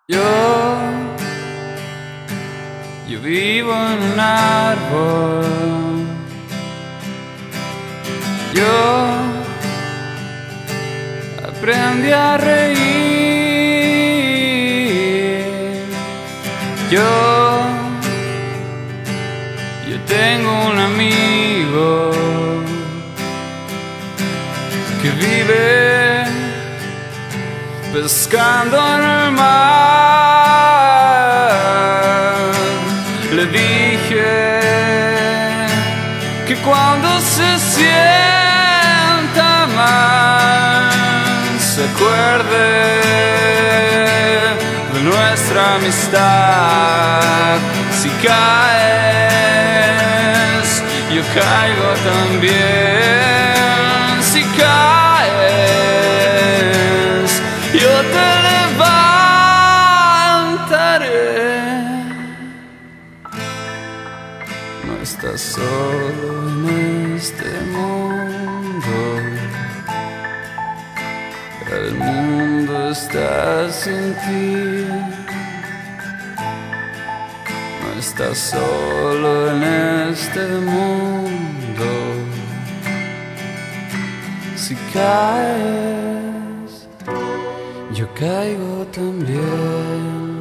Yo vivo en un árbol. Yo aprendí a reír. Yo tengo un amigo que vive pescando en el mar. Le dije que cuando se sienta mal se acuerde de nuestra amistad. Si caes, yo caigo también. Si caes, yo te levantaré. No estás solo en este mundo, el mundo está sin ti. No estás solo en este mundo. Si caes, yo caigo también.